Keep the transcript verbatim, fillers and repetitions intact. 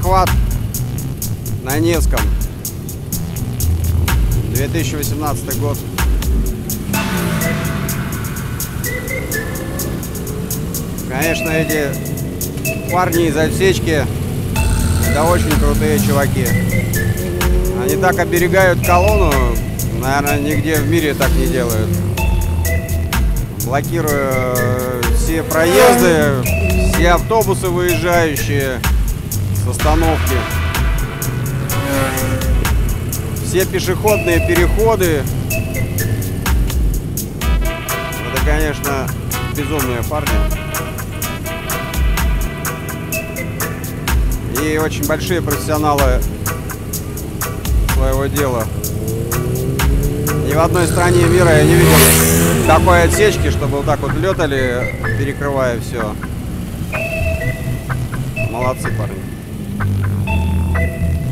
захват на Невском. две тысячи восемнадцатый год. Конечно, эти парни из отсечки — это очень крутые чуваки. Они так оберегают колонну, наверное, нигде в мире так не делают. Блокируя все проезды, все автобусы, выезжающие с остановки, все пешеходные переходы. Это, конечно, безумные парни. И очень большие профессионалы своего дела. Ни в одной стране мира я не видел такой отсечки, чтобы вот так вот летали, перекрывая все. Молодцы, парни.